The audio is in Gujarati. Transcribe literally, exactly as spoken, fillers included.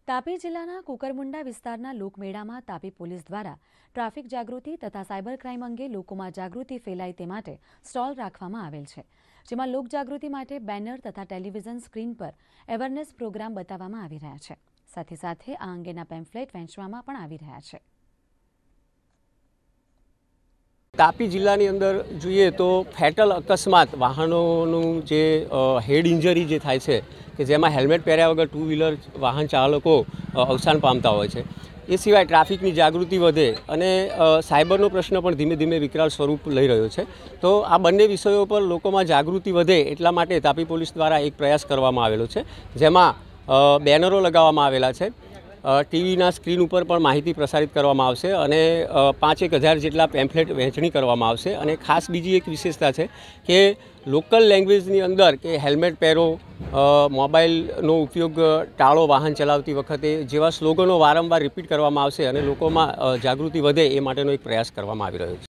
તાપી જિલ્લાના કુકરમુંડા વિસ્તારના લોકમેળામાં તાપી પોલીસ દ્વારા ટ્રાફિક જાગૃતિ તથા સાયબર ક્રાઇમ અંગે લોકોમાં જાગૃતિ ફેલાય તે માટે સ્ટોલ રાખવામાં આવેલ છે, જેમાં લોકજાગૃતિ માટે બેનર તથા ટેલિવિઝન સ્ક્રીન પર અવેરનેસ પ્રોગ્રામ બતાવવામાં આવી રહ્યા છે. સાથે સાથે આ અંગેના પેમ્ફલેટ વહેંચવામાં પણ આવી રહ્યા છે. તાપી જિલ્લાની અંદર જોઈએ તો ફેટલ અકસ્માત વાહનોનું જે હેડ ઇન્જરી જે થાય છે કે જેમાં હેલ્મેટ પહેર્યા વગર ટુ વ્હીલર વાહન ચાલકો અવસાન પામતા હોય છે. એ સિવાય ટ્રાફિકની જાગૃતિ વધે અને સાયબરનો પ્રશ્ન પણ ધીમે ધીમે વિકરાળ સ્વરૂપ લઈ રહ્યો છે. તો આ બંને વિષયો પર લોકોમાં જાગૃતિ વધે એટલા માટે તાપી પોલીસ દ્વારા એક પ્રયાસ કરવામાં આવેલો છે, જેમાં બેનરો લગાવવામાં આવેલા છે. ટીવીના સ્ક્રીન ઉપર પણ માહિતી પ્રસારિત કરવામાં આવશે અને પાંચેક હજાર જેટલા પેમ્ફલેટ વહેંચણી કરવામાં આવશે. અને ખાસ બીજી એક વિશેષતા છે કે લોકલ લેંગ્વેજની અંદર કે હેલ્મેટ પહેરો, મોબાઈલનો ઉપયોગ ટાળો વાહન ચલાવતી વખતે જેવા સ્લોગનો વારંવાર રિપીટ કરવામાં આવશે અને લોકોમાં જાગૃતિ વધે એ માટેનો એક પ્રયાસ કરવામાં આવી રહ્યો છે.